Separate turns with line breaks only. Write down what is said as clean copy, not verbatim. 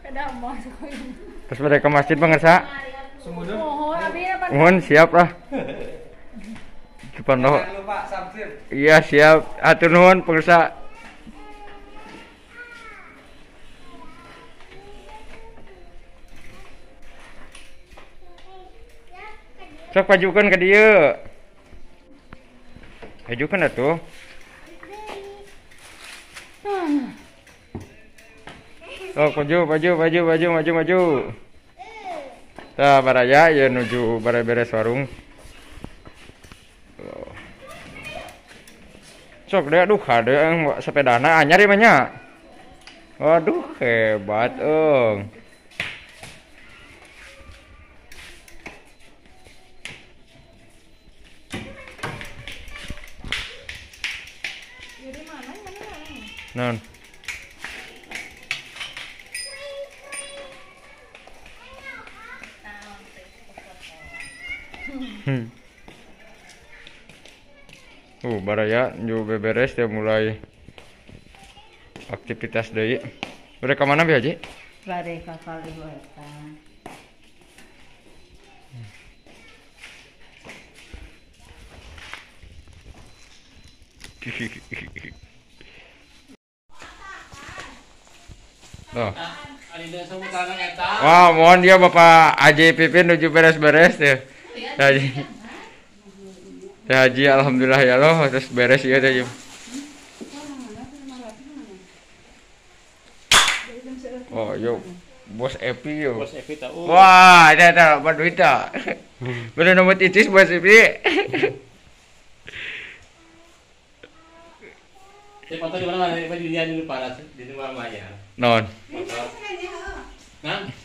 Terus pada ke masjid pengersa. Mohon siap lah. Depan lo. Iya siap. Atur nuhun pengersa. Sok pajukan ke dia. Pajukan atuh. Oh, maju. Tah baraya ya nuju beres warung. Oh. Sok deh aduh ada sepedana anyar ya banyak. Waduh hebat Non. Baraya juga beberes dia mulai aktivitas deui. Udah ke mana Bi Haji?
Bade ka kali eta.
Oh. Wah, mohon dia Bapak Haji Pipin nuju beres-beres ya. Haji alhamdulillah ya Allah terus beres ya teh. Oh, yuk. Bos Epi yuk.
Bos Epi tahu.
Wah, ada duit tak. Bener nomor titis Bos Epi.
Saya foto di mana? Di dia dulu panas di rumah Maya.
Non.
Nah.